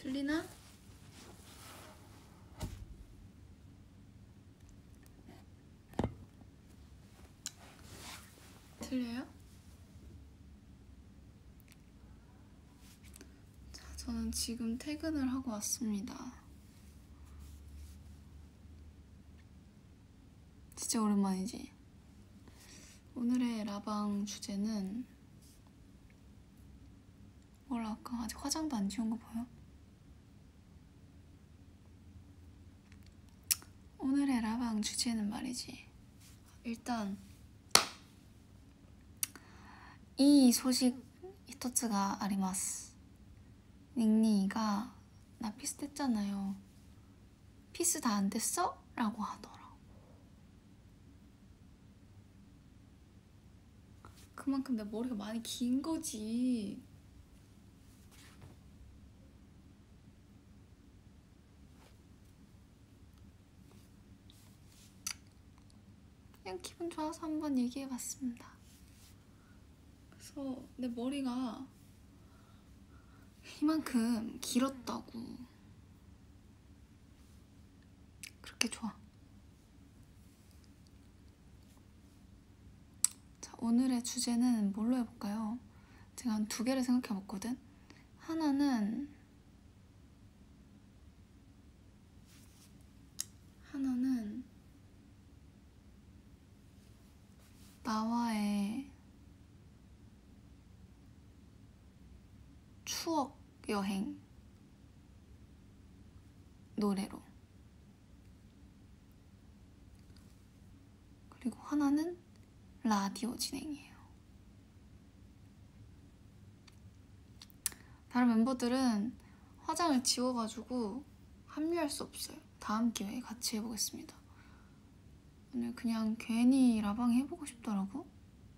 들리나? 들려요? 자, 저는 지금 퇴근을 하고 왔습니다. 진짜 오랜만이지? 오늘의 라방 주제는 뭐라 할까? 아직 화장도 안 지운 거 보여? 오늘의 라방 주제는 말이지, 일단 이 소식 히토츠가 아리마스. 닝니가 나 피스 됐잖아요. 피스 다 안 됐어? 라고 하더라. 그만큼 내 머리가 많이 긴 거지. 그냥 기분 좋아서 한번 얘기해봤습니다. 그래서 내 머리가 이만큼 길었다고. 그렇게 좋아. 자, 오늘의 주제는 뭘로 해볼까요? 제가 한 2개를 생각해봤거든. 하나는 나와의 추억 여행 노래로, 그리고 하나는 라디오 진행이에요. 다른 멤버들은 화장을 지워가지고 합류할 수 없어요. 다음 기회에 같이 해보겠습니다. 오늘 그냥 괜히 라방 해보고 싶더라고.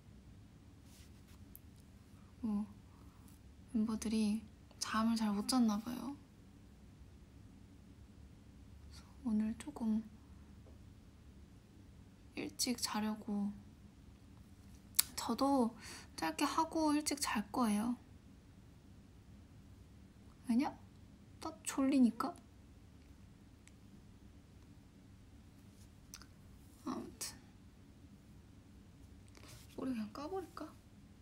멤버들이 잠을 잘 못 잤나봐요. 오늘 조금 일찍 자려고. 저도 짧게 하고 일찍 잘 거예요. 왜냐? 나 졸리니까. 아무튼 머리 그냥 까버릴까?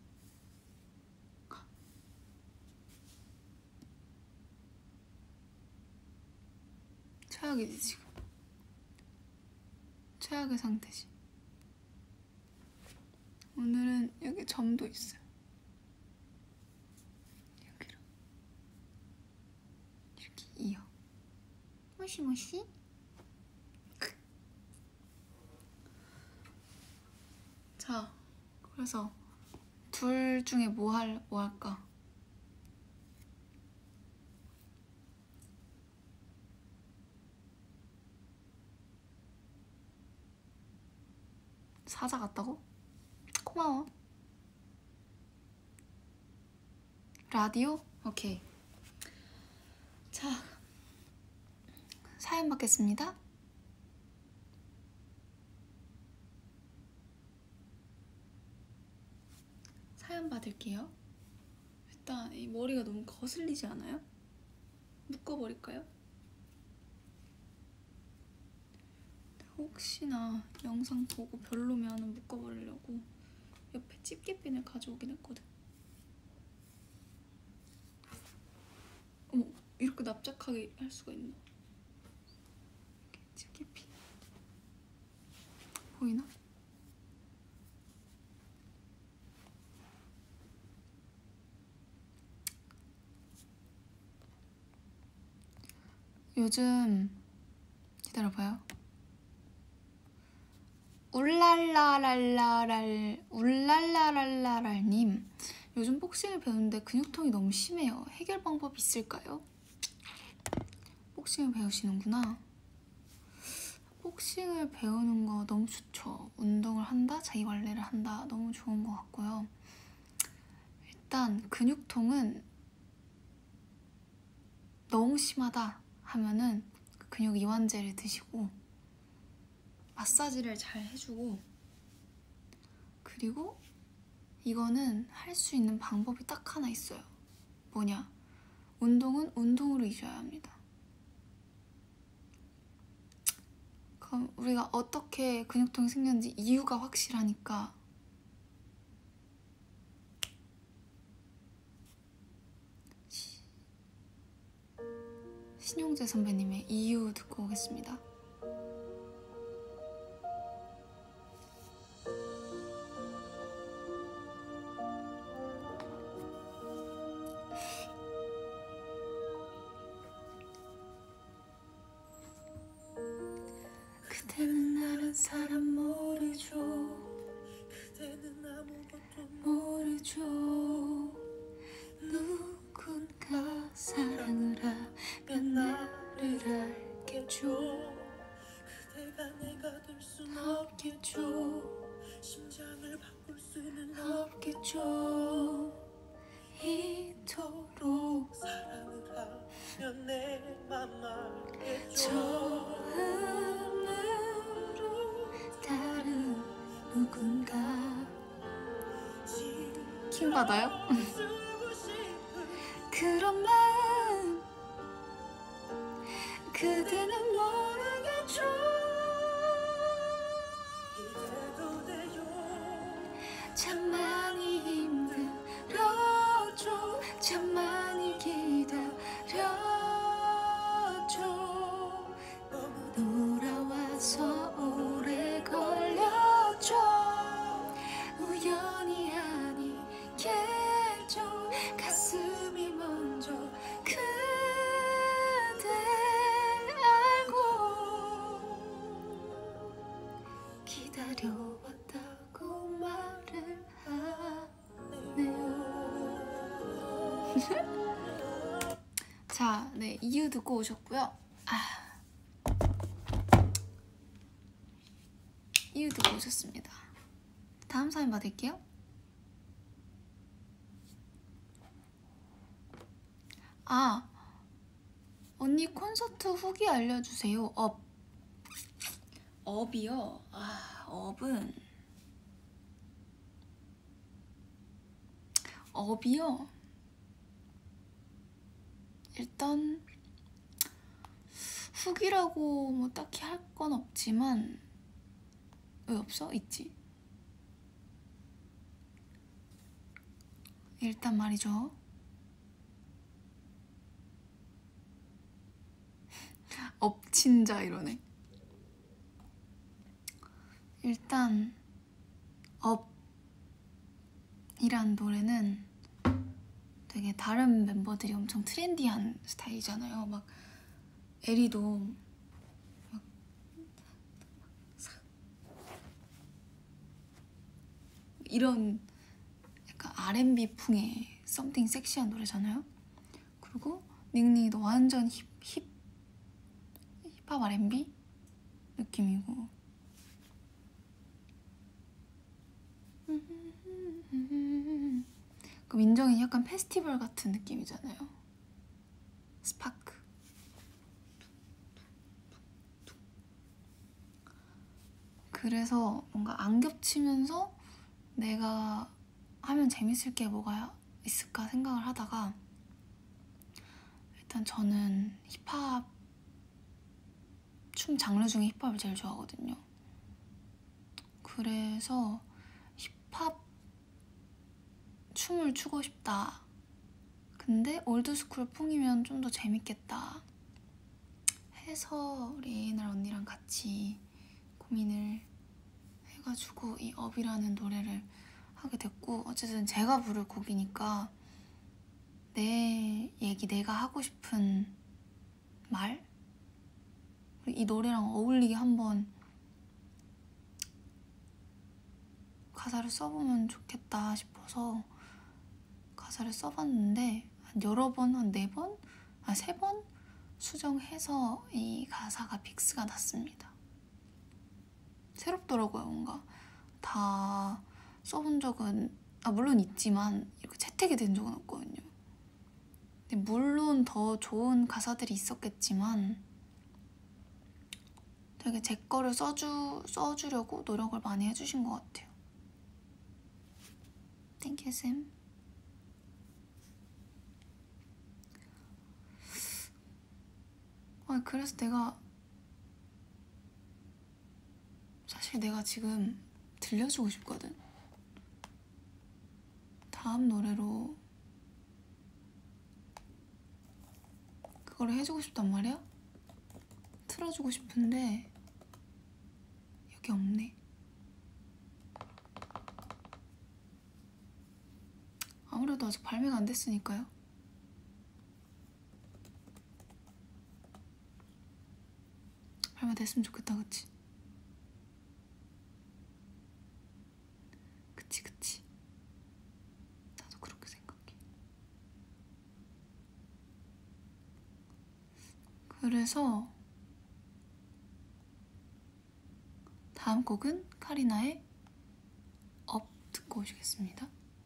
최악이지 지금. 최악의 상태지. 오늘은 여기 점도 있어요. 여기로 이렇게 이어. 모시모시. 자, 그래서 둘 중에 뭐 할까? 사자 같다고? 고마워. 라디오? 오케이. 자, 사연 받겠습니다. 사연 받을게요. 일단 이 머리가 너무 거슬리지 않아요? 묶어버릴까요? 혹시나 영상 보고 별로면 묶어버리려고 옆에 집게핀을 가져오긴 했거든. 어머, 이렇게 납작하게 할 수가 있나? 집게핀 보이나? 요즘 기다려봐요. 울랄라랄라랄님, 요즘 복싱을 배우는데 근육통이 너무 심해요. 해결 방법 있을까요? 복싱을 배우시는구나. 복싱을 배우는 거 너무 좋죠. 운동을 한다, 자기 관리를 한다, 너무 좋은 것 같고요. 일단 근육통은 너무 심하다 하면은 근육 이완제를 드시고 마사지를 잘 해주고, 그리고 이거는 할 수 있는 방법이 딱 하나 있어요. 뭐냐? 운동은 운동으로 잊어야 합니다. 그럼 우리가 어떻게 근육통이 생겼는지 이유가 확실하니까 신용재 선배님의 이유 듣고 오겠습니다. 그대는 나란 사람 모르죠. 그대는 아무것도 모르죠. 누군가 사랑을 하면 나를 알겠죠. 그대가 내가 될 순 없겠죠. 심장을 바꿀 수는 없겠죠. 이토록 사랑을 하면 내 맘 알겠죠. 처음으로 다른 누군가 킹 받아요? 그런 마음 그대는 모르겠죠. 참 많이 힘들었죠. 참 많이 기다렸죠. 돌아와서 오래 걸렸죠. 우연이 아니겠죠. 가슴이 먼저 그댈 알고 기다려왔다고 말을 하네요. 자, 네, 이유 듣고 오셨고요. 이유 듣고 오셨습니다. 다음 사연 받을게요. 언니 콘서트 후기 알려주세요. 업이요? 업이요? 일단 후기라고 뭐 딱히 할 건 없지만 왜 없어? 있지. 일단 말이죠. 업친자 이러네. 일단 업이란 노래는 되게 다른 멤버들이 엄청 트렌디한 스타일이잖아요. 막 에리도 막 이런 약간 R&B 풍의 썸띵 섹시한 노래잖아요. 그리고 닝닝이도 완전 힙합 R&B 느낌이고 그 민정이는 약간 페스티벌 같은 느낌이잖아요. 스파크. 그래서 뭔가 안 겹치면서 내가 하면 재밌을 게 뭐가 있을까 생각을 하다가 일단 저는 힙합 춤 장르 중에 힙합을 제일 좋아하거든요. 그래서 힙합 춤을 추고 싶다. 근데 올드스쿨 풍이면 좀 더 재밌겠다 해서 우리 예인을 언니랑 같이 고민을 해가지고 이 업이라는 노래를 하게 됐고, 어쨌든 제가 부를 곡이니까 내 얘기, 내가 하고 싶은 말, 이 노래랑 어울리게 한번 가사를 써보면 좋겠다 싶어서 가사를 써봤는데 한 여러 번, 한 4번? 3번 수정해서 이 가사가 픽스가 났습니다. 새롭더라고요. 뭔가 다 써본 적은 물론 있지만 이렇게 채택이 된 적은 없거든요. 근데 물론 더 좋은 가사들이 있었겠지만 되게 제 거를 써주려고 노력을 많이 해주신 것 같아요. 땡큐 쌤. 아, 그래서 사실 내가 지금 들려주고 싶거든. 다음 노래로 그거를 해주고 싶단 말이야? 틀어주고 싶은데 여기 없네. 아무래도 아직 발매가 안 됐으니까요. 발매됐으면 좋겠다, 그치? 그치. 나도 그렇게 생각해. 그래서 다음 곡은 카리나의 업 듣고 오시겠습니다.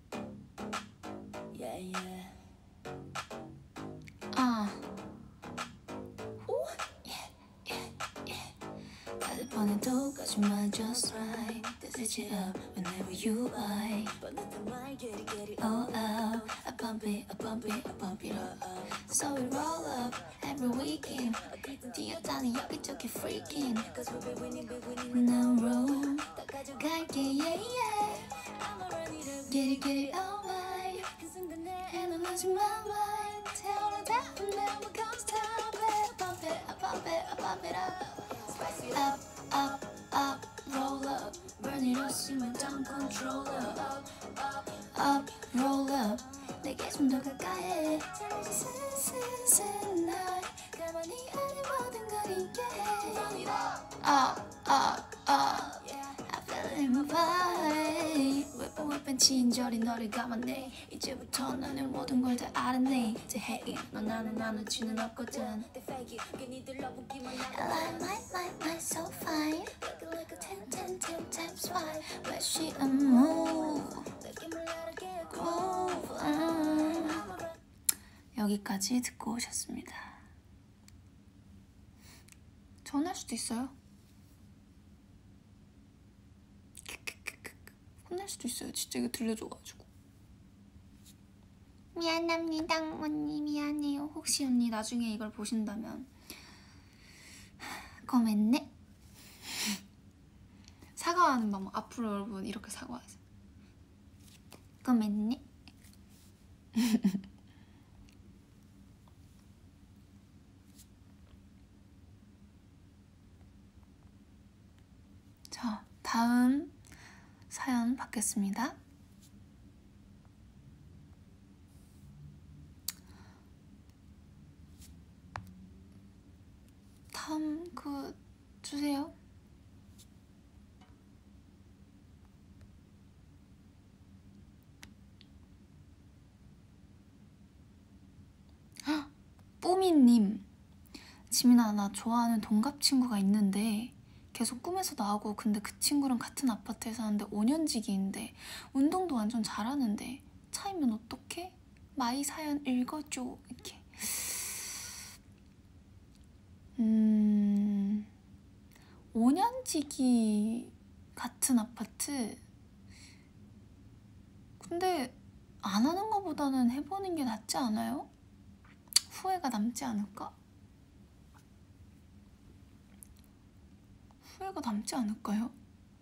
번에도 거짓말 just right. This it up whenever you are. Oh oh, I bump it up. So we roll up every weekend. 뛰어다니 여기저기 freaking. Now roll 갈게 yeah. Get it all right. And I'm losing my mind. Tell her that I'm never gonna stop it. I bump it up. Up, roll up. Burn it up, 심을 down, control up, roll up. 내게 좀 더 가까이. 슬슬 날 가만히 아닌 모든 걸 이게. Up. I feel it in my body. whipping 친절히 너를 감았네. 이제부터 나는 모든 걸 다 알았네. To hate it, 너 나는 나눠지는 없거든. I like so fine. Looking like a 10 times 5. But she a move. 여기까지 듣고 오셨습니다. 전할 수도 있어요. 혼날 수도 있어요. 진짜 이거 들려줘가지고. 미안합니다 언니, 미안해요. 혹시 언니 나중에 이걸 보신다면 고맙네. 사과하는 방법. 앞으로 여러분 이렇게 사과하세요. 고맙네. 자, 다음 사연 받겠습니다. 다음 주세요. 뽀미님, 지민아, 나 좋아하는 동갑 친구가 있는데 계속 꿈에서 나오고, 근데 그 친구랑 같은 아파트에 사는데 5년지기인데 운동도 완전 잘하는데 차이면 어떡해? 마이 사연 읽어줘. 이렇게. 5년지기 같은 아파트. 근데 안 하는 것보다는 해보는 게 낫지 않아요? 후회가 남지 않을까? 후회가 남지 않을까요?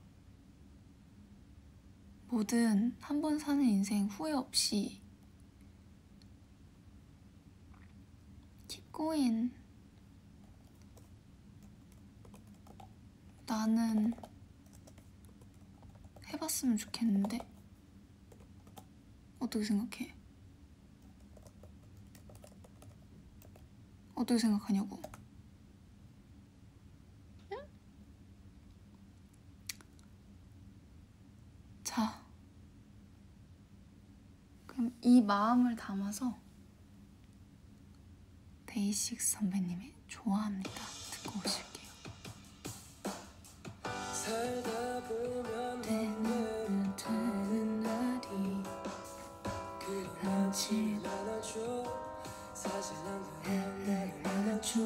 뭐든 한 번 사는 인생 후회 없이 keep going. 나는 해봤으면 좋겠는데? 어떻게 생각해? 어떻게 생각하냐고? 응? 자, 그럼 이 마음을 담아서 데이식스 선배님의 좋아합니다 듣고 오실게요. 살다 보면 되는 날이 그렇지 않아줘. 사실 난 나를 안아줘.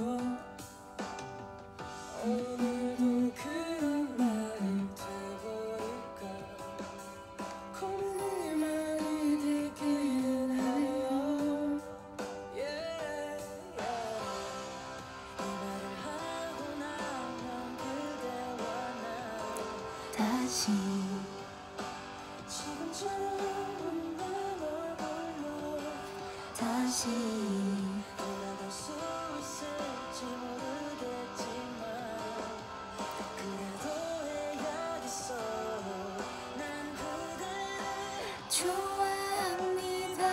오늘도 그런 날이 돼버릴까. 고민이 많이 되긴 해요. 이 말 다시 돌아갈 수 있을지 모르겠지만 그래도 해야겠어. 난 그대를 좋아합니다.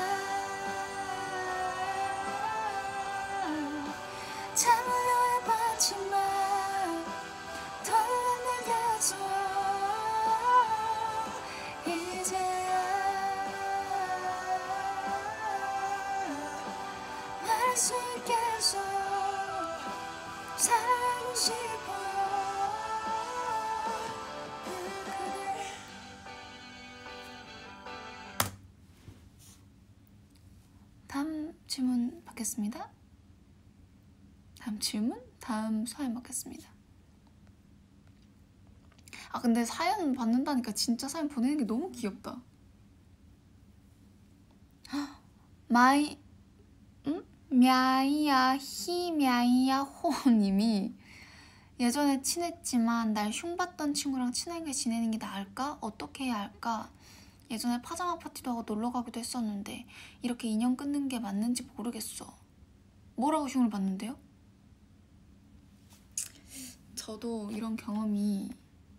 참으려 해봤지만 더는 내게서 이제야 말할 수 있겠어. 사랑하고 싶어. 그대. 다음 질문 받겠습니다. 다음 질문? 다음 사연 받겠습니다. 아 근데 사연 받는다니까 진짜 사연 보내는 게 너무 귀엽다. 마이 мя이야호님이 예전에 친했지만 날 흉봤던 친구랑 친하게 지내는 게 나을까? 어떻게 해야 할까? 예전에 파자마 파티도 하고 놀러 가기도 했었는데 이렇게 인연 끊는 게 맞는지 모르겠어. 뭐라고 흉을 봤는데요? 저도 이런 경험이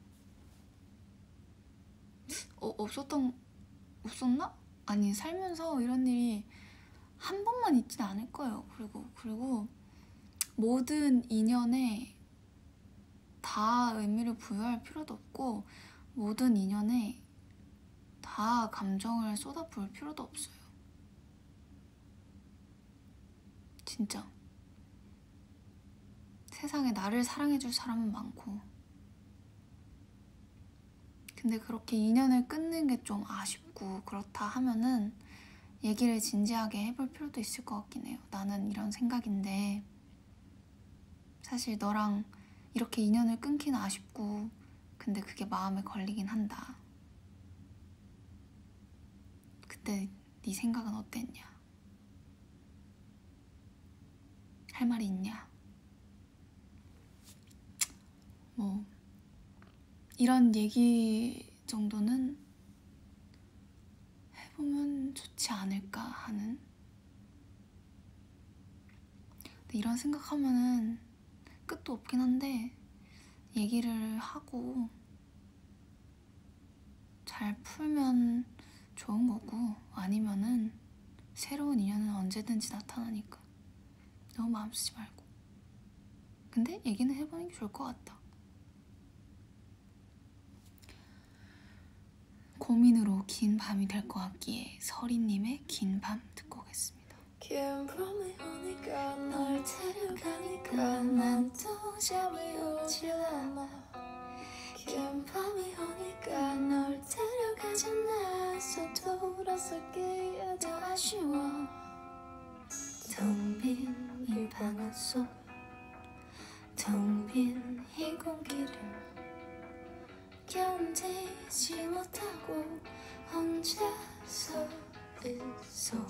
없었나? 아니 살면서 이런 일이 한 번만 있진 않을 거예요. 그리고 모든 인연에 다 의미를 부여할 필요도 없고 모든 인연에 다 감정을 쏟아부을 필요도 없어요. 진짜 세상에 나를 사랑해줄 사람은 많고 근데 그렇게 인연을 끊는 게 좀 아쉽고 그렇다 하면은 얘기를 진지하게 해볼 필요도 있을 것 같긴 해요. 나는 이런 생각인데 사실 너랑 이렇게 인연을 끊기는 아쉽고 근데 그게 마음에 걸리긴 한다. 그때 네 생각은 어땠냐? 할 말이 있냐? 뭐 이런 얘기 정도는 해보면 좋지 않을까 하는. 근데 이런 생각하면은 끝도 없긴 한데 얘기를 하고 잘 풀면 좋은 거고 아니면은 새로운 인연은 언제든지 나타나니까 너무 마음 쓰지 말고. 근데 얘기는 해보는 게 좋을 것 같다. 고민으로 긴 밤이 될 것 같기에 서리님의 긴 밤 듣고 오겠습니다. 긴 밤이 오니까 널 데려가니까 난 또 잠이 오질 않아. 긴 밤이 오니까 널 데려가지 않아서 돌아서기에도 아쉬워. 텅 빈 이 방 안 속 텅 빈 이 공기를 견디지 못하고 혼자서 있어.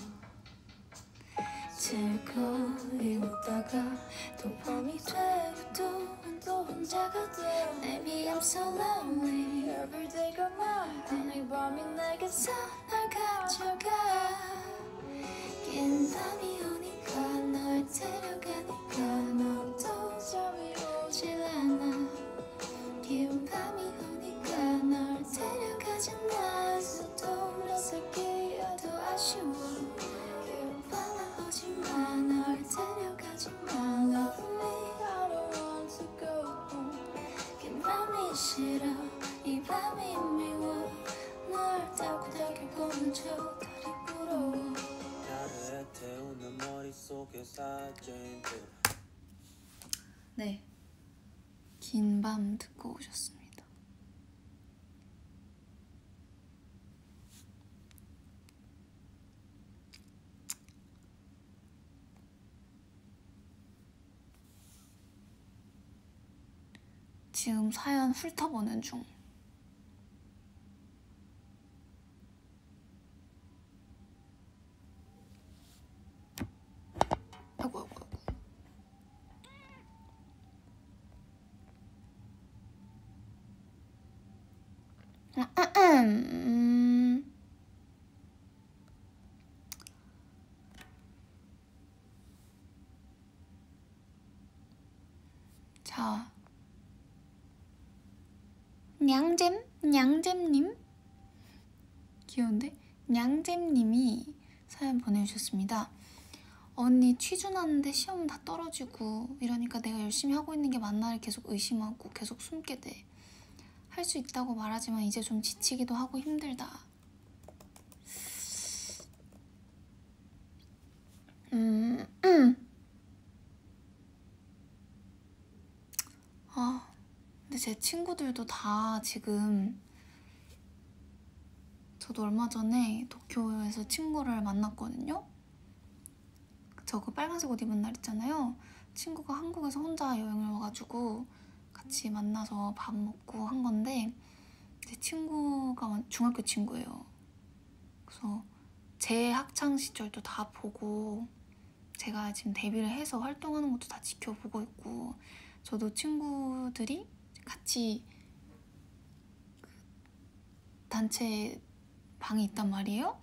즐거이 웃다가 또 밤이 되고 또 혼자가 돼. Maybe I'm so lonely Every day가 말해 이 밤이 내게서 날 가져가. 긴 밤이 오니까 널 데려가니까 너도 잠이 오질 않아. 긴 밤이 오니까 널 데려가지 않아서 돌아서기에도 아쉬워. 긴 밤은 오지마 널 데려가지마. Love me I don't want to go home. 긴 밤이 싫어 이 밤이 미워. 널 따고 달겨보는 저 다리 부러워. 나를 태우는 머릿속에 사진들. 네, 긴 밤 듣고 오셨습니다. 지금 사연 훑어보는 중. 아이고. 자, 냥잼님 귀여운데? 냥잼님이 사연 보내주셨습니다. 언니 취준하는데 시험 다 떨어지고 이러니까 내가 열심히 하고 있는 게 맞나를 계속 의심하고 계속 숨게 돼. 할 수 있다고 말하지만 이제 좀 지치기도 하고 힘들다. 근데 제 친구들도 다 지금, 저도 얼마 전에 도쿄에서 친구를 만났거든요. 저 그 빨간색 옷 입은 날 있잖아요. 친구가 한국에서 혼자 여행을 와가지고 같이 만나서 밥 먹고 한 건데, 제 친구가 중학교 친구예요. 그래서 제 학창 시절도 다 보고, 제가 지금 데뷔를 해서 활동하는 것도 다 지켜보고 있고, 저도 친구들이 같이 단체 방이 있단 말이에요.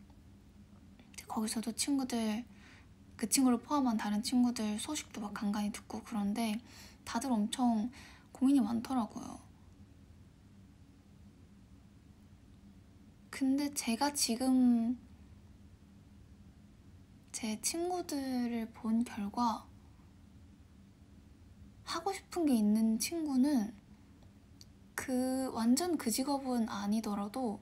거기서도 친구들, 그 친구를 포함한 다른 친구들 소식도 막 간간히 듣고 그런데 다들 엄청 고민이 많더라고요. 근데 제가 지금 제 친구들을 본 결과 하고 싶은 게 있는 친구는 완전 그 직업은 아니더라도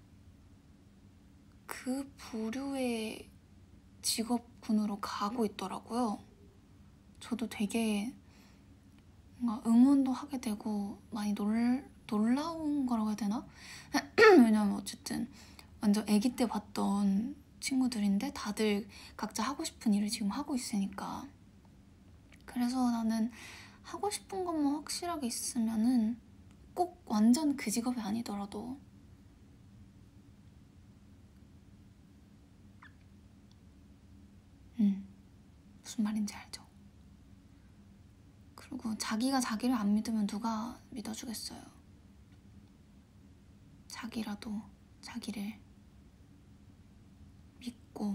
그 부류의 직업군으로 가고 있더라고요. 저도 되게 뭔가 응원도 하게 되고 많이 놀라운 거라고 해야 되나? 왜냐면 어쨌든 완전 아기 때 봤던 친구들인데 다들 각자 하고 싶은 일을 지금 하고 있으니까. 그래서 나는 하고 싶은 것만 확실하게 있으면은 꼭 완전 그 직업이 아니더라도 무슨 말인지 알죠? 그리고 자기가 자기를 안 믿으면 누가 믿어주겠어요. 자기라도 자기를 믿고,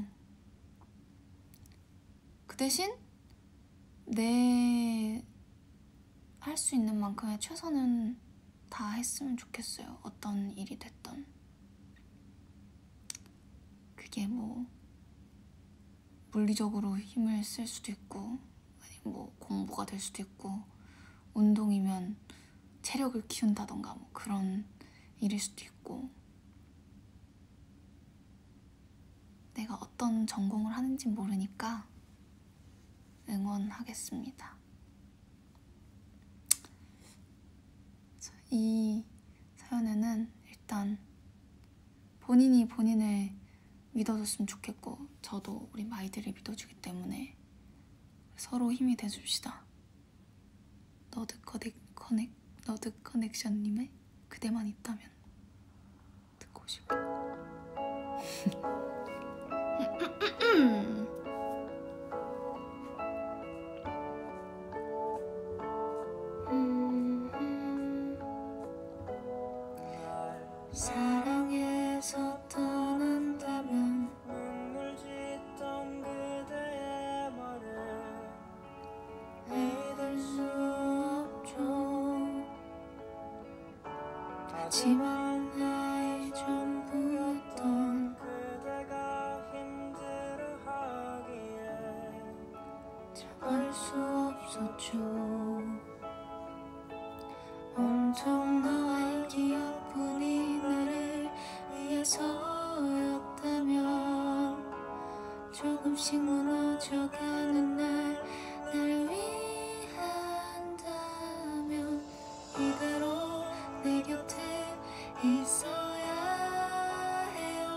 그 대신 내 할 수 있는 만큼의 최선은 다 했으면 좋겠어요. 어떤 일이 됐던. 그게 뭐 물리적으로 힘을 쓸 수도 있고, 아니면 뭐 공부가 될 수도 있고, 운동이면 체력을 키운다던가 뭐 그런 일일 수도 있고. 내가 어떤 전공을 하는지 모르니까 응원하겠습니다. 이 사연에는 일단 본인이 본인을 믿어줬으면 좋겠고, 저도 우리 마이들을 믿어주기 때문에 서로 힘이 돼줍시다. 너드 커넥션님의 그대만 있다면 듣고 싶어. 사랑해서 떠난다면 눈물 짓던 그대의 말을 믿을 수 없죠. 하지만 나의 전부였던 그대가 힘들어하기에 참을 수 없었죠. 온통 너의 기억뿐이 나를 위해서였다면 조금씩 무너져가는 날 위한다면 이대로 내 곁에 있어야 해요.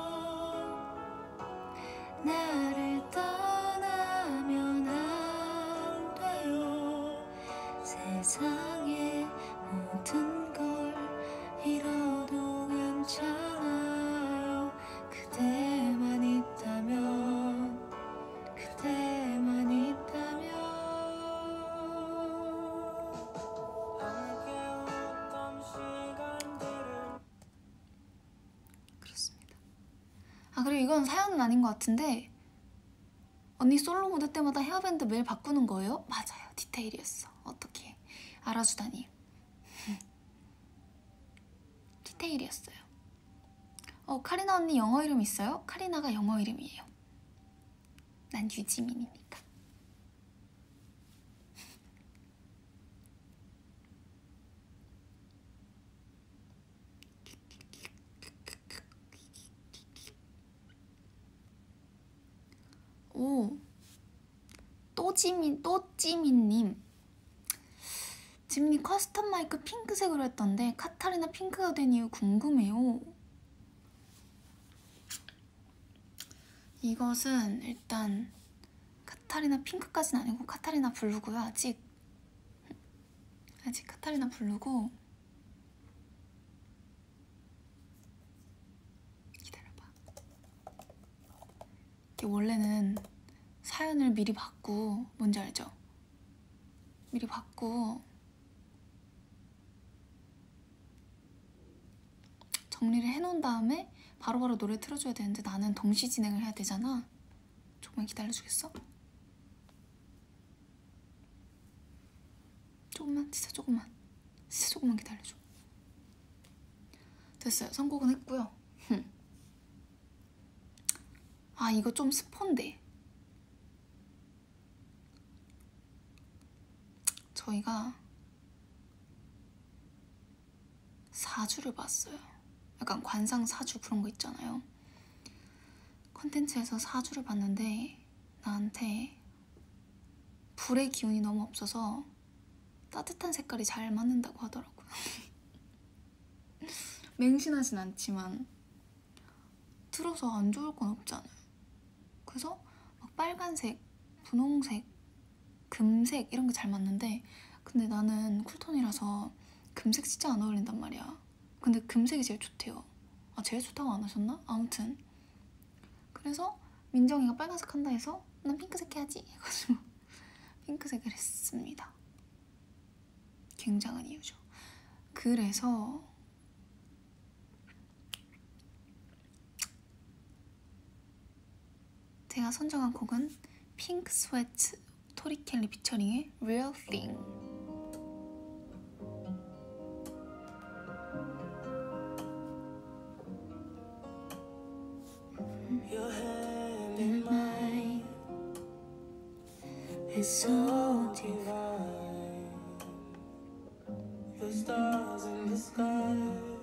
나를 떠나면 안 돼요. 세상에 모든 걸 잃어도 괜찮아요. 그대만 있다면, 그대만 있다면. 함께 웃던 시간들을. 그렇습니다. 그리고 이건 사연은 아닌 것 같은데, 언니 솔로 무대 때마다 헤어밴드 매일 바꾸는 거예요? 맞아요. 디테일이었어. 어떻게 알아주다니. 디테일이었어요. 카리나 언니 영어 이름 있어요? 카리나가 영어 이름이에요. 난 유지민이니까. 오, 또찌민님. 지민이 커스텀 마이크 핑크색으로 했던데 카타리나 핑크가 된 이유 궁금해요. 이것은 일단 카타리나 핑크까지는 아니고 카타리나 블루고요. 아직 카타리나 블루고. 기다려봐. 이게 원래는 사연을 미리 받고, 뭔지 알죠? 미리 받고 정리를 해놓은 다음에 바로바로 노래 틀어줘야 되는데 나는 동시 진행을 해야 되잖아. 조금만 기다려주겠어? 조금만, 진짜 조금만 기다려줘. 됐어요. 선곡은 했고요. 아, 이거 좀 스폰데. 저희가 4주를 봤어요. 약간 관상 4주 그런 거 있잖아요. 컨텐츠에서 4주를 봤는데 나한테 불의 기운이 너무 없어서 따뜻한 색깔이 잘 맞는다고 하더라고요. 맹신하진 않지만 들어서 안 좋을 건 없잖아요. 그래서 막 빨간색, 분홍색, 금색 이런 게 잘 맞는데, 근데 나는 쿨톤이라서 금색 진짜 안 어울린단 말이야. 근데 금색이 제일 좋대요. 아, 제일 좋다고 안 하셨나? 아무튼 그래서 민정이가 빨간색 한다 해서 난 핑크색 해야지 해가지고 핑크색을 했습니다. 굉장한 이유죠. 그래서 제가 선정한 곡은 핑크 스웨트 토리 켈리 피처링의 Real Thing. Your hand in mine is so divine. The stars in the sky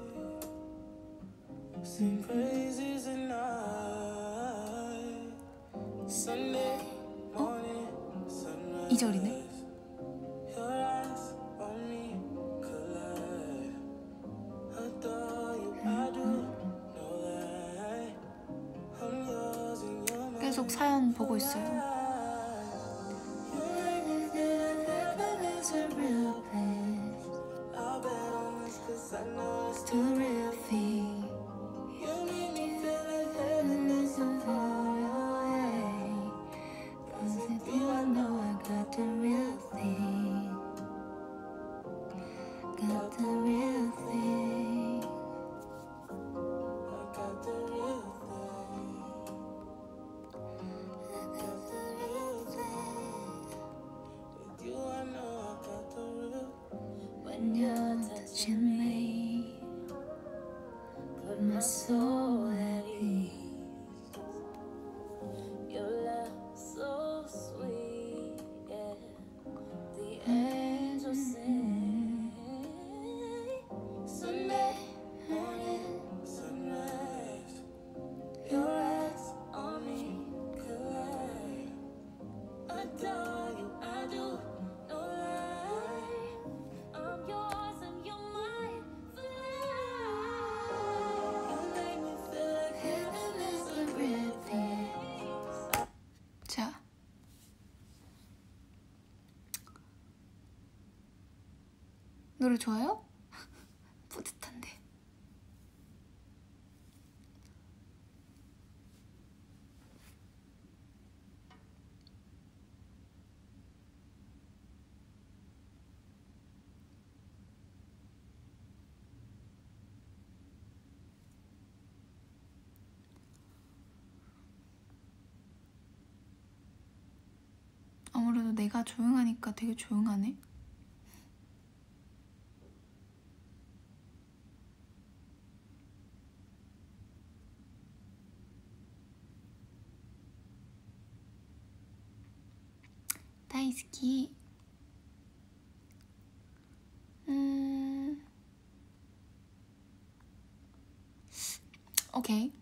sing praises at night. Sunday morning sunrise. 2절이네. Your eyes on me collide. Adore you, I do know that I'm yours and you're mine. 계속 사연 보고 있어요. It's a real place. I'll bet on this 'cause I know it's the real thing. You make me feel like heaven is so far away. 'Cause with you I know I got the real thing. Got the real thing. I got the real thing. I got the real thing. With you I know I got the real. When you're touching me, put my soul at ease. Your love so sweet, yeah. The angels sing. Sunday morning sunrise. Your eyes on me collide. Adore you, I do no lie. I'm yours and you're mine for life. You make me feel like heaven is a real thing. 자, 노래 좋아요? 뿌듯한데. 내가 조용하니까 되게 조용하네. 다이스키. 오케이.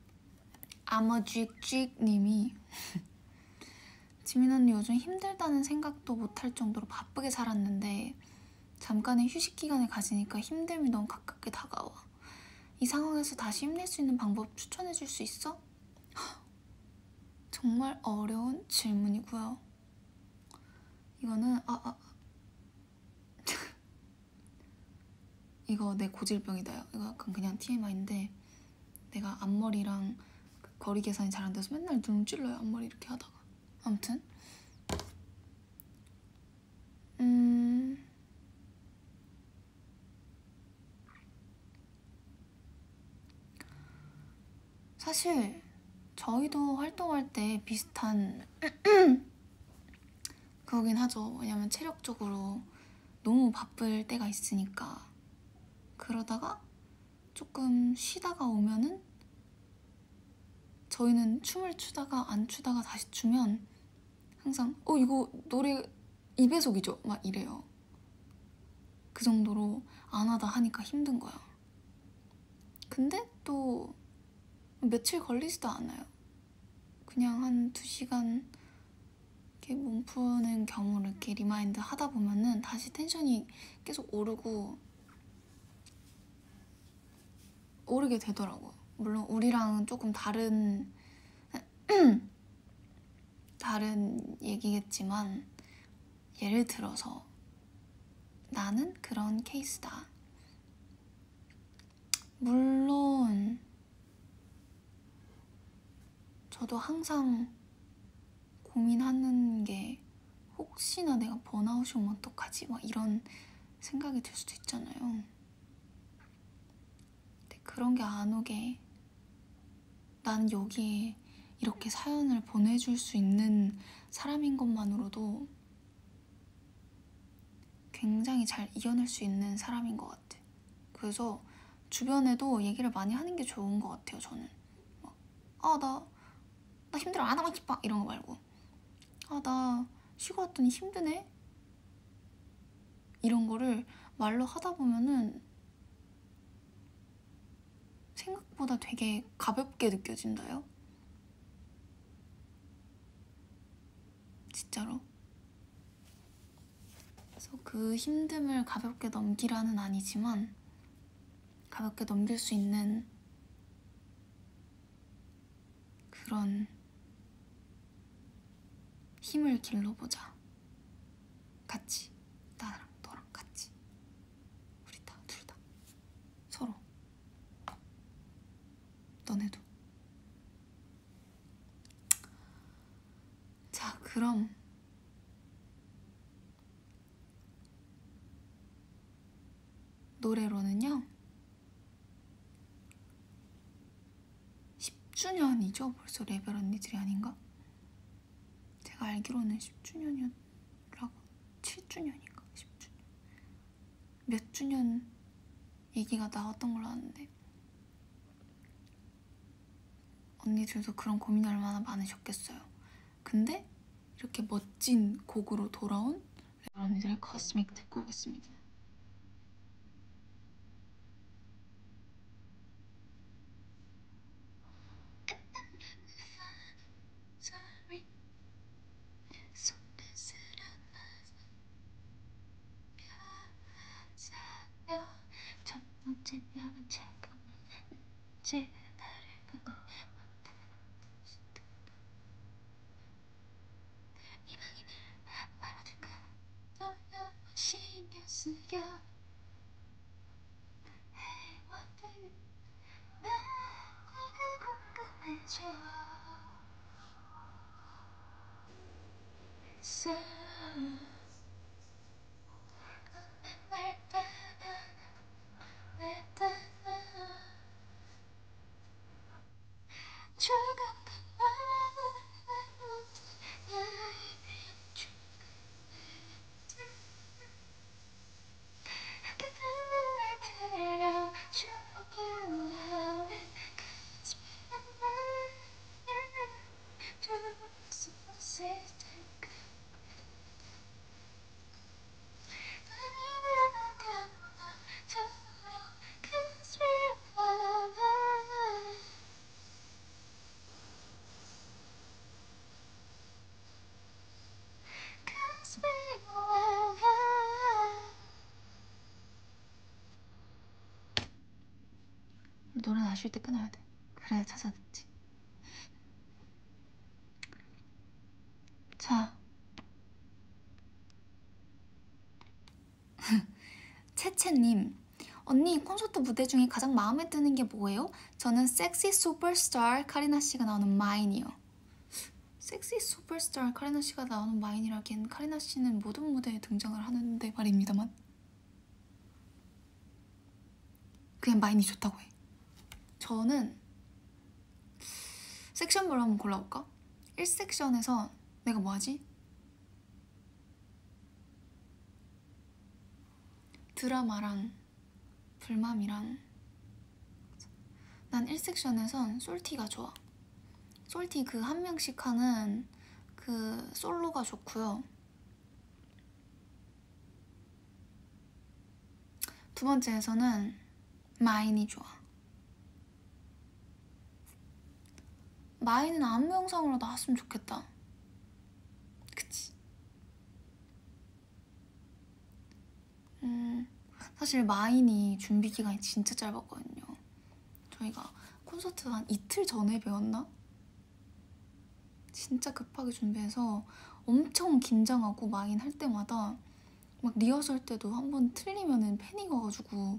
아머쥐쥐님이 지민 언니 요즘 힘들다는 생각도 못할 정도로 바쁘게 살았는데 잠깐의 휴식 기간을 가지니까 힘듦이 너무 가깝게 다가와. 이 상황에서 다시 힘낼 수 있는 방법 추천해 줄 수 있어? 정말 어려운 질문이고요. 이거는 이거 내 고질병이다. 이거 약간 그냥 TMI인데 내가 앞머리랑 그 거리 계산이 잘 안 돼서 맨날 눈 찔러요. 앞머리 이렇게 하다가. 아무튼 사실 저희도 활동할 때 비슷한 그거긴 하죠. 왜냐면 체력적으로 너무 바쁠 때가 있으니까. 그러다가 조금 쉬다가 오면은 저희는 춤을 추다가 안 추다가 다시 추면 항상 이거 노래 2배속이죠? 막 이래요. 그 정도로 안 하다 하니까 힘든 거야. 근데 또 며칠 걸리지도 않아요. 그냥 한 2시간 이렇게 몸 푸는 경우를 이렇게 리마인드 하다 보면은 다시 텐션이 계속 오르게 되더라고요. 물론 우리랑은 조금 다른 얘기겠지만 예를 들어서 나는 그런 케이스다. 물론 저도 항상 고민하는 게 혹시나 내가 번아웃이 오면 어떡하지? 막 이런 생각이 들 수도 있잖아요. 근데 그런 게 안 오게 난 여기에 이렇게 사연을 보내줄 수 있는 사람인 것만으로도 굉장히 잘 이겨낼 수 있는 사람인 것 같아. 그래서 주변에도 얘기를 많이 하는 게 좋은 것 같아요. 저는 나 힘들어 안 하고 싶어 이런 거 말고 나 쉬고 왔더니 힘드네 이런 거를 말로 하다 보면은 생각보다 되게 가볍게 느껴진다요. 진짜로. 그래서 그 힘듦을 가볍게 넘기라는 아니지만 가볍게 넘길 수 있는 그런 힘을 길러보자. 같이. 나랑 너랑 같이. 우리 둘 다. 서로. 너네도. 자, 그럼 노래로는요 10주년이죠? 벌써 레벨 언니들이 아닌가? 제가 알기로는 10주년이라고 7주년인가 10주년 몇 주년 얘기가 나왔던 걸로 아는데 언니들도 그런 고민이 얼마나 많으셨겠어요. 근데 이렇게 멋진 곡으로 돌아온 레벨 언니들의 코스믹 듣고 오겠습니다. 첫 번째 벽은 제 신경 쓰여 해와들 나를 궁금해져 날 따라 날 따라 죽었던 나를 노래 나쉴 때 끊어야 돼. 그래야 찾아 듣지. 자, 채채님, 언니 콘서트 무대 중에 가장 마음에 드는 게 뭐예요? 저는 섹시 슈퍼스타 카리나 씨가 나오는 마인이요. 섹시 슈퍼스타 카리나 씨가 나오는 마인이라기엔 카리나 씨는 모든 무대에 등장을 하는데 말입니다만, 그냥 마인이 좋다고 해. 저는 섹션별로 한번 골라볼까? 1섹션에서 내가 뭐하지? 드라마랑 불맘이랑. 난 1섹션에선 솔티가 좋아. 솔티 그 한 명씩 하는 그 솔로가 좋고요. 두 번째에서는 마인이 좋아. 마인은 안무 영상으로 나왔으면 좋겠다. 그치? 사실 마인이 준비 기간이 진짜 짧았거든요. 저희가 콘서트 한 이틀 전에 배웠나? 진짜 급하게 준비해서 엄청 긴장하고 마인 할 때마다 막 리허설 때도 한 번 틀리면은 패닉 와가지고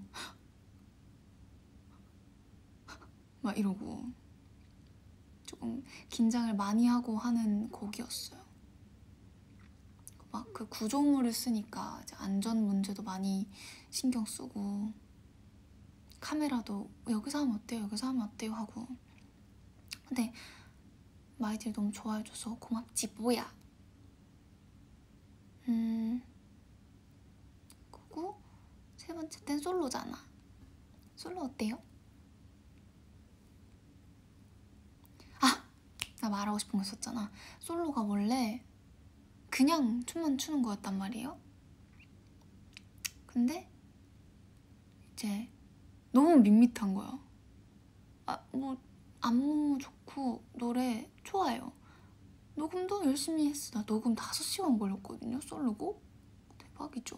막 이러고 조금 긴장을 많이 하고 하는 곡이었어요. 막 그 구조물을 쓰니까 이제 안전 문제도 많이 신경 쓰고 카메라도 여기서 하면 어때요? 여기서 하면 어때요? 하고. 근데 마이들이 너무 좋아해줘서 고맙지 뭐야. 그리고 세 번째 땐 솔로잖아. 솔로 어때요? 아! 나 말하고 싶은 거 있었잖아. 솔로가 원래 그냥 춤만 추는 거였단 말이에요. 근데 이제 너무 밋밋한 거야. 뭐 안무 좋고 노래 좋아요. 녹음도 열심히 했어. 나 녹음 5시간 걸렸거든요. 솔로곡. 대박이죠.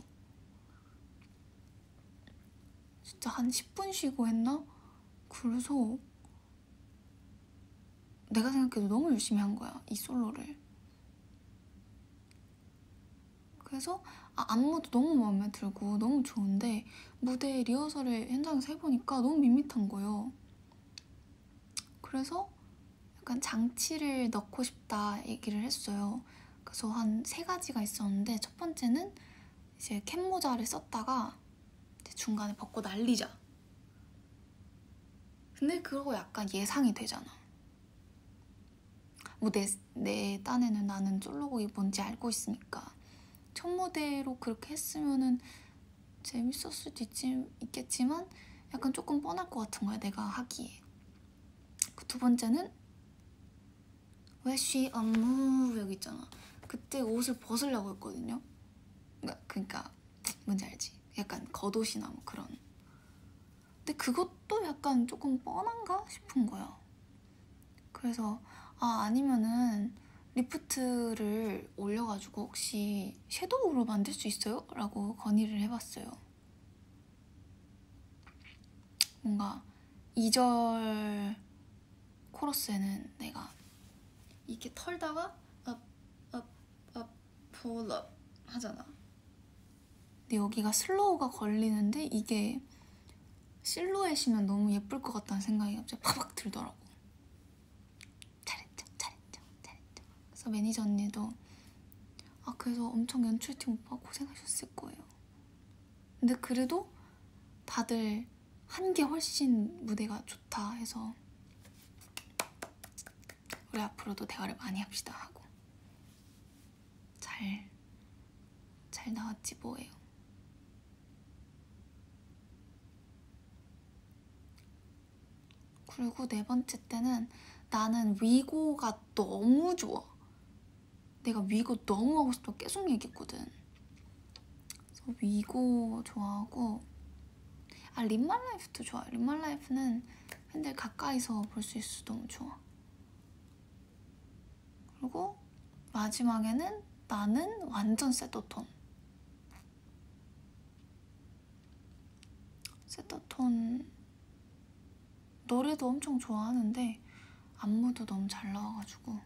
진짜 한 10분 쉬고 했나? 그래서 내가 생각해도 너무 열심히 한 거야, 이 솔로를. 그래서 안무도 너무 마음에 들고 너무 좋은데 무대 리허설을 현장에서 해보니까 너무 밋밋한 거예요. 그래서 약간 장치를 넣고 싶다 얘기를 했어요. 그래서 한 3가지가 있었는데 첫 번째는 이제 캡모자를 썼다가 이제 중간에 벗고 날리자. 근데 그거 약간 예상이 되잖아. 뭐 내 딴에는 나는 솔로곡이 뭔지 알고 있으니까 첫 무대로 그렇게 했으면은 재밌었을 수도 있겠지만 약간 조금 뻔할 것 같은 거야, 내가 하기에. 그 두 번째는 When she a move 여기 있잖아. 그때 옷을 벗으려고 했거든요. 그러니까 뭔지 알지? 약간 겉옷이나 뭐 그런. 근데 그것도 약간 조금 뻔한가 싶은 거야. 그래서 아니면은 리프트를 올려가지고 혹시 섀도우로 만들 수 있어요? 라고 건의를 해봤어요. 뭔가 2절 코러스에는 내가 이렇게 털다가 up, pull up 하잖아. 근데 여기가 슬로우가 걸리는데 이게 실루엣이면 너무 예쁠 것 같다는 생각이 갑자기 파박 들더라고. 잘했죠. 그래서 매니저 언니도 그래서 엄청 연출팀 오빠 고생하셨을 거예요. 근데 그래도 다들 한 게 훨씬 무대가 좋다 해서 우리 앞으로도 대화를 많이 합시다 하고 잘 나왔지 뭐예요. 그리고 4번째 때는 나는 위고가 너무 좋아. 내가 위고 너무 하고 싶다고 계속 얘기했거든. 그래서 위고 좋아하고, 아, 립말라이프도 좋아요. 립말라이프는 팬들 가까이서 볼 수 있어서 너무 좋아. 그리고 마지막에는 나는 완전 세터톤. 세터톤 노래도 엄청 좋아하는데 안무도 너무 잘 나와가지고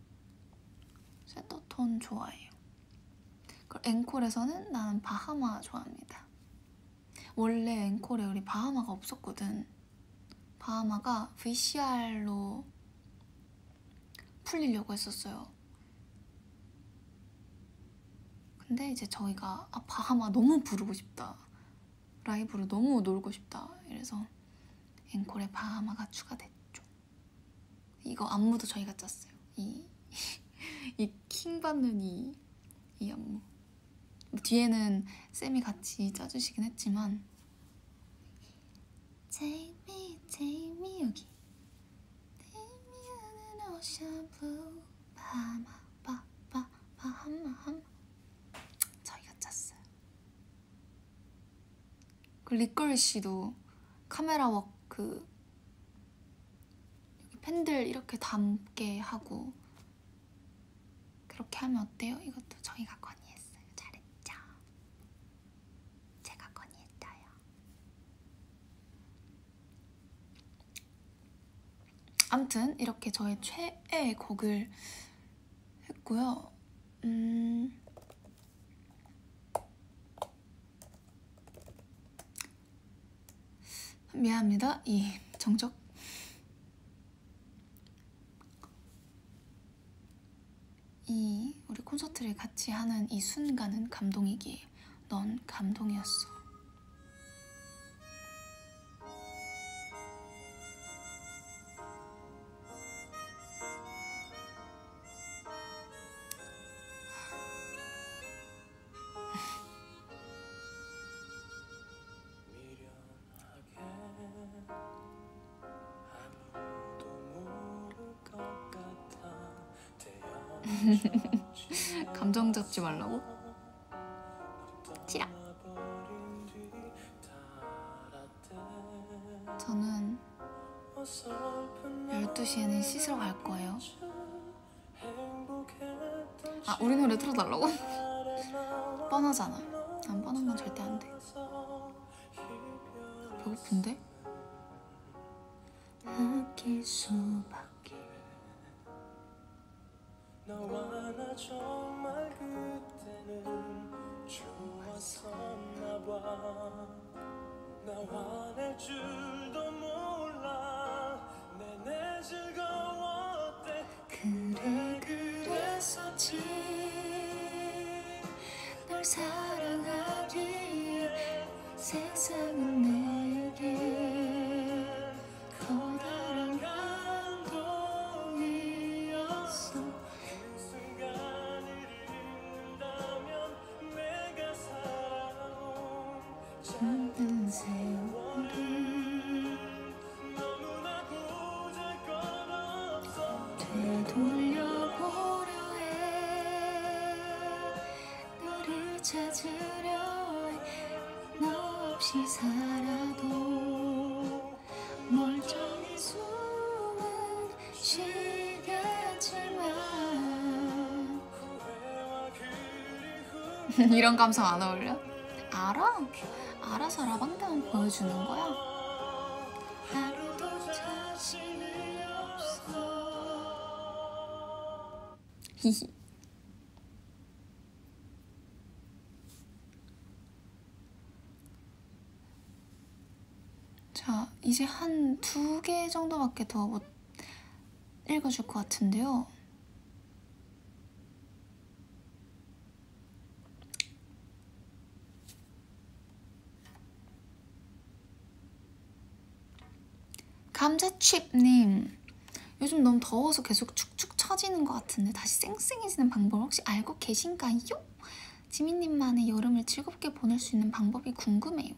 세터톤 좋아해요. 그리고 앵콜에서는 나는 바하마 좋아합니다. 원래 앵콜에 우리 바하마가 없었거든. 바하마가 VCR로 풀리려고 했었어요. 근데 이제 저희가 바하마 너무 부르고 싶다, 라이브로 너무 놀고 싶다 이래서 앵콜에 바하마가 추가됐죠. 이거 안무도 저희가 짰어요. 이 킹받는 이 안무. 뒤에는 쌤이 같이 짜주시긴 했지만, Take me 여기 Take me on an ocean blue 바하마 바하마 저희가 짰어요. 그 리걸씨도 카메라 워크 여기 팬들 이렇게 담게 하고 그렇게 하면 어때요? 이것도 저희가 건의했어요. 잘했죠? 제가 건의했어요. 아무튼 이렇게 저의 최애 곡을 했고요. 미안합니다. 이 정적. 우리 콘서트를 같이 하는 이 순간은 감동이기에 넌 감동이었어. 감정 잡지 말라고? 티라. 저는 12시에는 씻으러 갈 거예요. 아, 우리 노래 틀어달라고? 뻔하잖아. 난 뻔한 건 절대 안 돼. 배고픈데? 아낄 수밖에. 너와 나 정말 그때는 좋았었나봐. 나 화낼 줄도 몰라. 내내 즐거웠대. 그래 그랬었지. 널 사랑하기에 세상은 내게 커다란 감동이었어. 그 순간을 잊는다면 내가 살아온 짧은 세월을 너무나 보잘것없어. 되돌려보려 해. 너를 찾으려 해. 너 없이 살아도 멀쩡히 숨은 쉬겠지만. 이런 감성 안 어울려? 알아서 라방대만 보여주는 거야. 하루도 자신이 없어. 히히. 자, 이제 한 2개 정도밖에 더 못 읽어줄 것 같은데요. 감자칩님, 요즘 너무 더워서 계속 축축 처지는 것 같은데 다시 쌩쌩해지는 방법 혹시 알고 계신가요? 지민님만의 여름을 즐겁게 보낼 수 있는 방법이 궁금해요.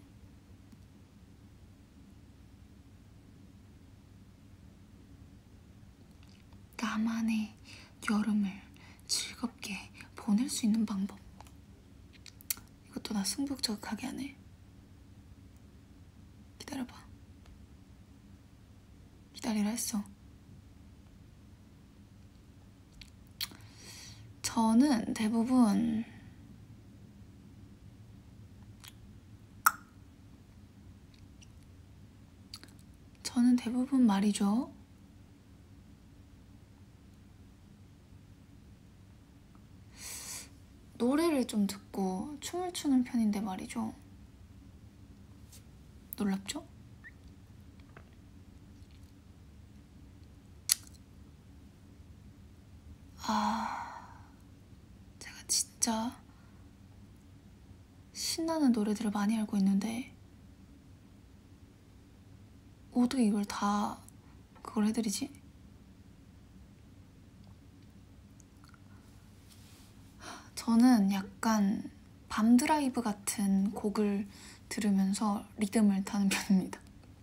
나만의 여름을 즐겁게 보낼 수 있는 방법. 이것도 나 승부욕적하게 하네. 기다려봐. 기다리라 했어. 저는 대부분 말이죠. 노래를 좀 듣고 춤을 추는 편인데 말이죠. 놀랍죠? 제가 진짜 신나는 노래들을 많이 알고 있는데 어떻게 이걸 다 그걸 해드리지? 저는 약간 밤 드라이브 같은 곡을 들으면서 리듬을 타는 편입니다.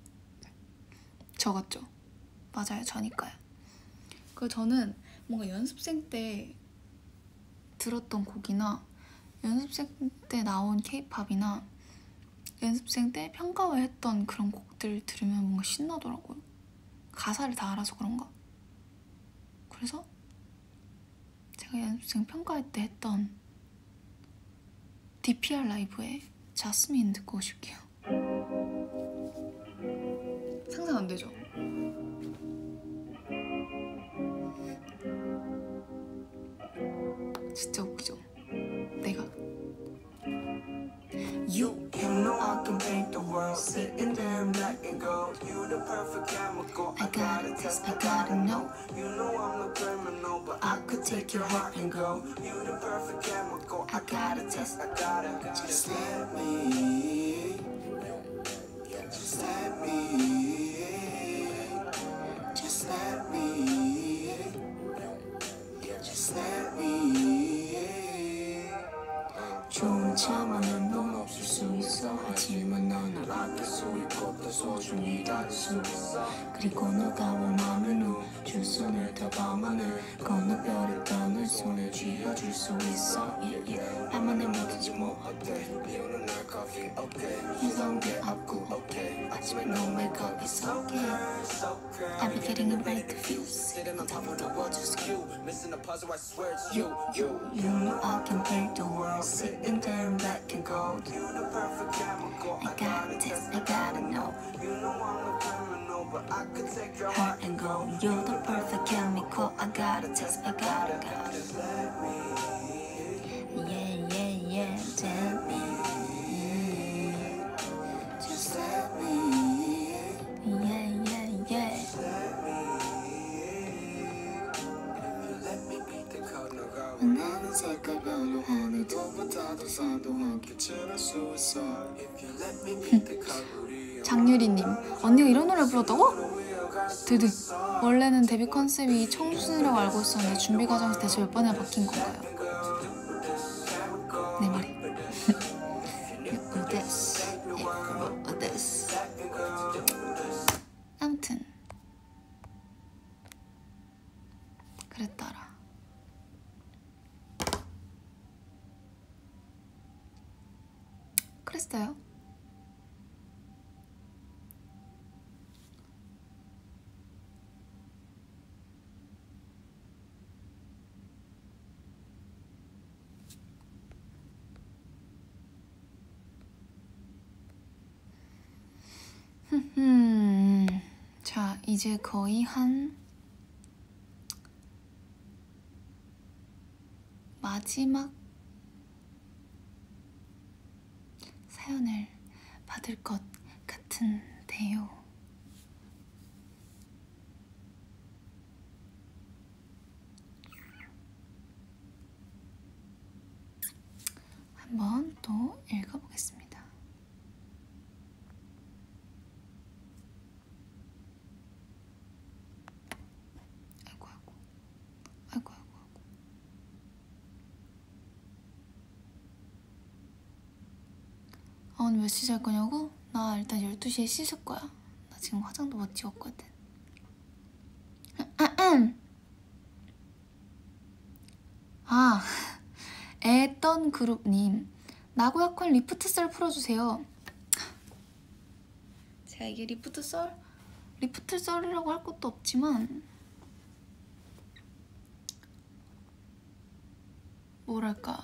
저 같죠? 맞아요, 저니까요. 저는 뭔가 연습생 때 들었던 곡이나 연습생 때 나온 케이팝이나 연습생 때 평가회 했던 그런 곡들 들으면 뭔가 신나더라고요. 가사를 다 알아서 그런가? 그래서 제가 연습생 평가회 때 했던 DPR 라이브의 자스민 듣고 오실게요. 상상 안 되죠? 진짜 웃기죠? 내가 You know I can paint the world, sitting there in black and gold. You the perfect chemical. I gotta taste, I gotta know. You know I'm a criminal, but I could take your heart and go. You the perfect chemical. I gotta taste, I gotta. Just let me. Just let me. Just let me. Just let me. 좋은 차만은 넌 없을 수 있어. 하지만 넌 날 아낄 수 있고 더 소중히 다룰 수 있어. 그리고 너가 원하면 우주 손을 더 밤하늘 건너 별을 떠날 손을 쥐어줄 수 있어. yeah, yeah. 나만의 뭐든지 뭐 어때. 비오는 날 커피 okay. 유성비 없고 okay. 아침에 no makeup it's okay. I'll be getting it ready to fuse. On top of the world just you. Missing the puzzle I swear it's you. You know I can paint the world. Sitting there in black and gold. You the perfect chemical. I gotta taste, I gotta know. You know I'm a criminal, but I could take your heart and go. You're the perfect chemical. I gotta taste, I gotta. Just let me. Yeah, yeah, yeah. Tell me. Just let me. Yeah, yeah, yeah. 원하는 색깔별로 하늘 두고다도 사도하게 칠할 수 있어. 장유리님, 언니가 이런 노래 불렀다고? 드드, 원래는 데뷔 컨셉이 청순이라고 알고 있었는데 준비 과정에서 대체 몇 번이나 바뀐 건가요? 내 말이 아무튼 그랬더라. 그랬어요. 자, 이제 거의 한 마지막 사연을 받을 것 같은데요. 한번 또 읽어보겠습니다. 아이고. 오늘 몇 시 잘 거냐고? 나 일단 12시에 씻을 거야. 나 지금 화장도 못 지웠거든. 아, 애던 그룹님, 나고야콘 리프트썰 풀어주세요. 제가 이게 리프트썰이라고 할 것도 없지만 뭐랄까,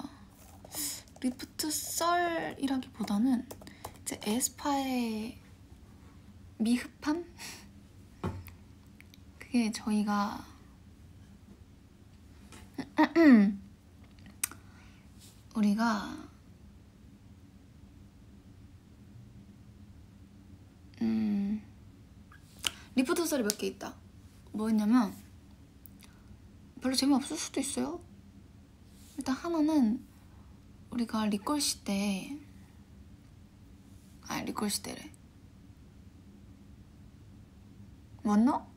리프트썰이라기보다는 이제 에스파의 미흡함? 그게 저희가 우리가 리프트썰이 몇 개 있다. 뭐였냐면 별로 재미없을 수도 있어요. 일단 하나는 우리가 리걸시 때, 리걸시 때래. 맞나?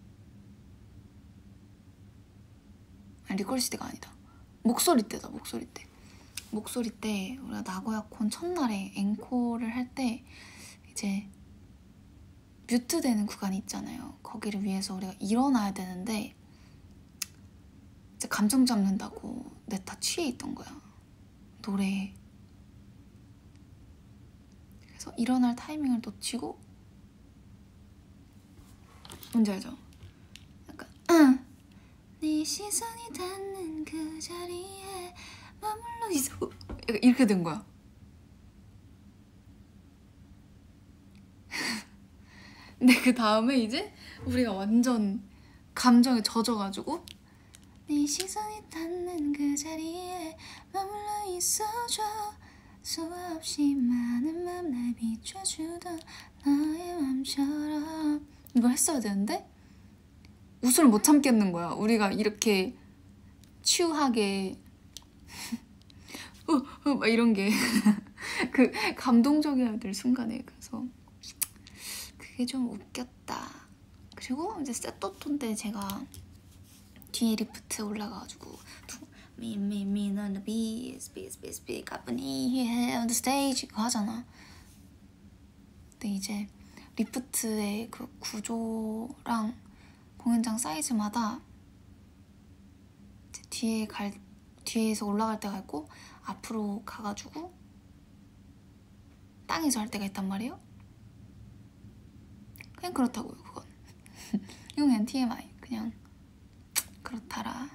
리걸시 때가 아니다. 목소리 때다. 목소리 때 우리가 나고야콘 첫날에 앵콜을 할 때 이제 뮤트 되는 구간이 있잖아요. 거기를 위해서 우리가 일어나야 되는데 이제 감정 잡는다고 내 다 취해 있던 거야, 노래에. 그래서 일어날 타이밍을 놓치고, 뭔지 알죠? 약간 네 시선이 닿는 그 자리에 머물러 있어, 약간 이렇게 된 거야. 근데 그 다음에 이제 우리가 완전 감정에 젖어가지고 네 시선이 닿는 그 자리에 머물러 있어줘, 수없이 많은 맘 날 비춰주던 너의 맘처럼, 이걸 했어야 되는데 웃음을 못 참겠는 거야. 우리가 이렇게 치유하게 막 이런 게 그 감동적이어야 될 순간에. 그래서 그게 좀 웃겼다. 그리고 이제 세토톤 때 제가 뒤에 리프트 올라가가지고 Me on the beat 가뿐히 here on the stage 그거 하잖아. 근데 이제 리프트의 그 구조랑 공연장 사이즈마다 이제 뒤에서 올라갈 때가 있고 앞으로 가가지고 땅에서 할 때가 있단 말이에요. 그냥 그렇다고요, 그건. 이건 그냥 TMI. 그냥 그렇다라.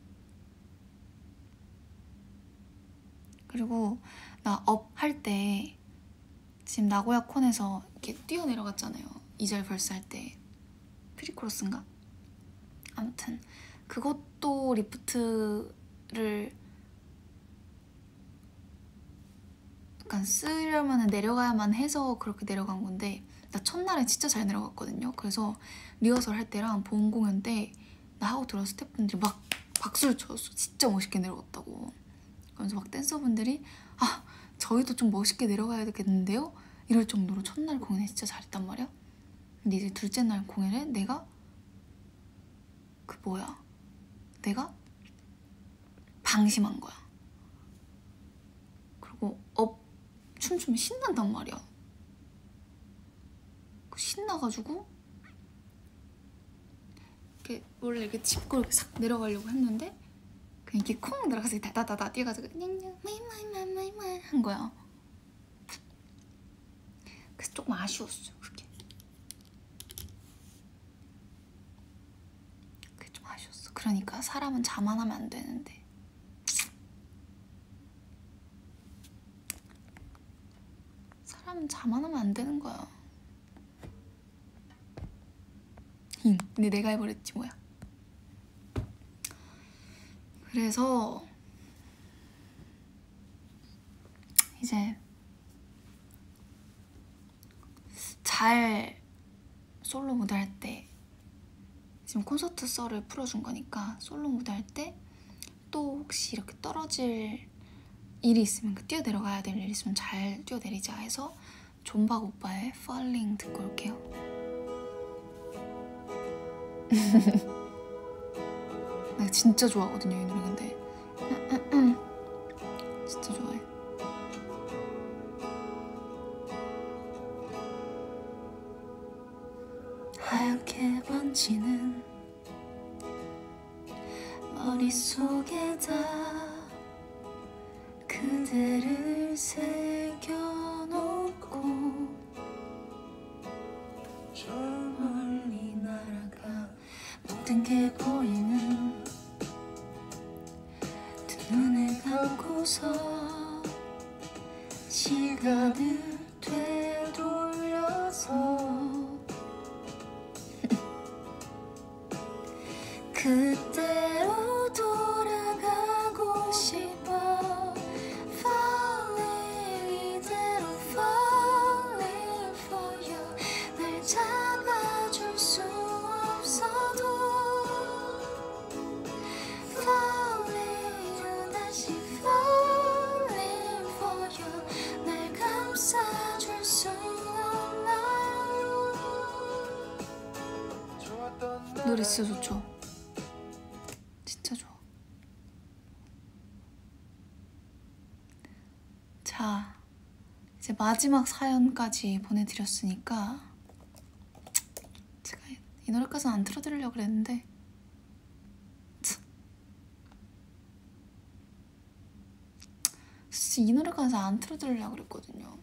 그리고 나 업 할 때 지금 나고야콘에서 이렇게 뛰어내려갔잖아요. 2절 벌스 할 때. 프리코러스인가? 아무튼 그것도 리프트를 약간 쓰려면 내려가야만 해서 그렇게 내려간 건데, 나 첫날에 진짜 잘 내려갔거든요. 그래서 리허설 할 때랑 본 공연 때 나하고 들어온 스태프분들이 막 박수를 쳤어. 진짜 멋있게 내려갔다고. 그래서 막 댄서분들이 저희도 좀 멋있게 내려가야 되겠는데요? 이럴 정도로 첫날 공연에 진짜 잘했단 말이야. 근데 이제 둘째 날 공연에 내가 방심한 거야. 그리고 춤추면 신난단 말이야. 신나가지고 이렇게 원래 이렇게 짚고 이렇게 싹 내려가려고 했는데 그냥 이렇게 콩 들어가서 다다다다 뛰어가지고 마이마이마이마이 한 거야. 그래서 조금 아쉬웠어. 그게 좀 아쉬웠어. 그러니까 사람은 자만하면 안 되는데 사람은 자만하면 안 되는 거야. 근데 내가 해버렸지 뭐야. 그래서 이제 잘 솔로 무대 할 때, 지금 콘서트 썰을 풀어준 거니까 솔로 무대 할 때 또 혹시 이렇게 떨어질 일이 있으면, 그 뛰어내려가야 될 일이 있으면 잘 뛰어내리자 해서 존박 오빠의 Falling 듣고 올게요. 나 진짜 좋아하거든요, 이 노래. 근데 진짜 좋아해. 하얗게 번지는 머릿속에다 그대를 새겨놓고 저 멀리 날아가 모든 게 보이는 두 눈을 감고서 시간을 되돌려서 그때로 돌아가고 싶어 Falling 이대로 falling for you 날 잡아줄 수 없어도 Falling you 다시 falling for you 날 감싸줄 수 없나요. 노래 진짜 좋죠? 진짜 좋아. 자, 이제 마지막 사연까지 보내드렸으니까 제가 이 노래까지는 안 틀어드리려고 그랬는데 사실 이 노래까지 안 틀어드리려고 그랬거든요.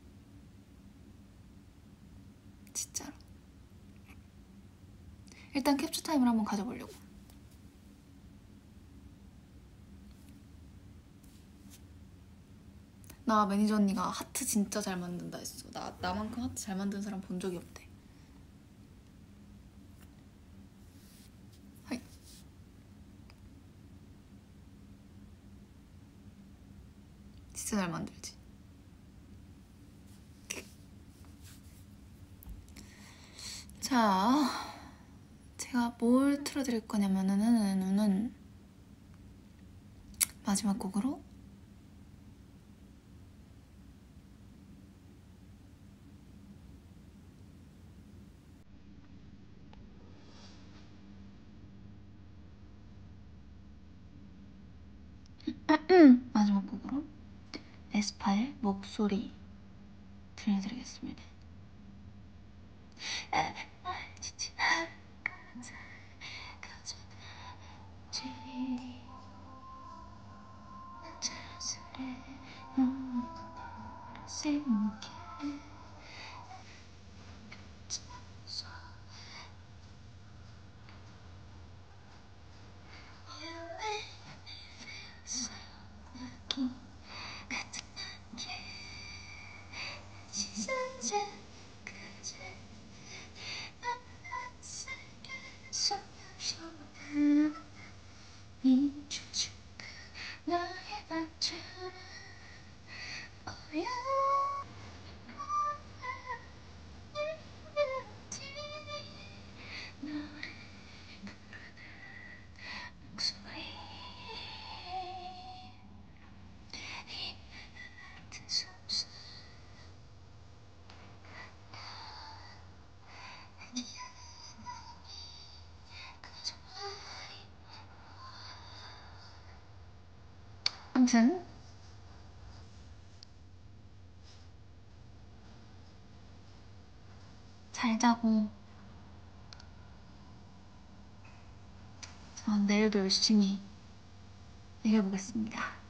진짜로. 일단 캡처 타임을 한번 가져보려고. 나 매니저 언니가 하트 진짜 잘 만든다 했어. 나만큼 하트 잘 만드는 사람 본 적이 없대. 하이. 진짜 잘 만들지. 자, 제가 뭘 틀어드릴 거냐면은 마지막 곡으로 마지막 곡으로 에스파의 목소리 들려드리겠습니다. 아무튼 잘 자고 전 내일도 열심히 이겨보겠습니다.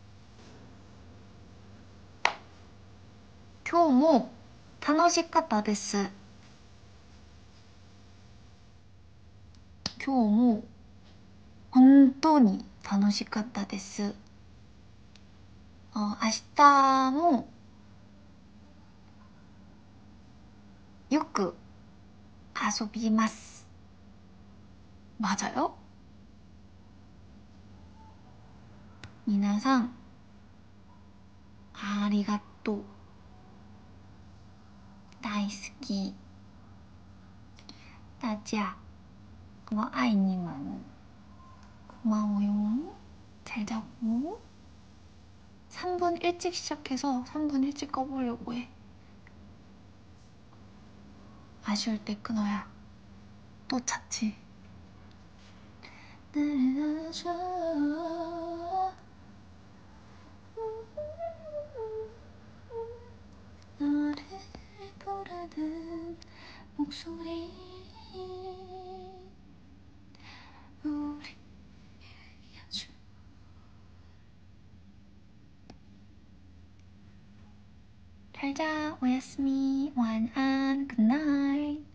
今日も楽しかったです。今日も本当に楽しかったです。明日もよく遊びます。맞아요? 皆さんありがとう。大好き。大家我爱你们。 고마워요. 잘 자고. 3분 일찍 시작해서 3분 일찍 꺼보려고 해. 아쉬울 때 끊어야 또 찾지. 나를 안아줘. 너를 부르는 목소리. 우리 아주 잘자 오야스미 완안 굿나잇